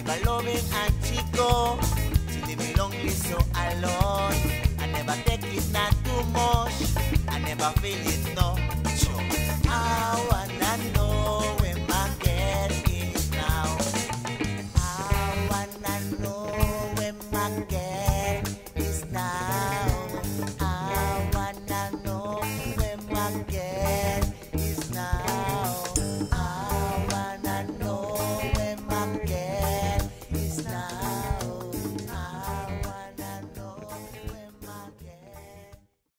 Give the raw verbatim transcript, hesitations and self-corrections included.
never loving and Chico. She leave me lonely so alone. I never take it not too much. I never feel it no. So I wanna know where my girl is now. I wanna know where my girl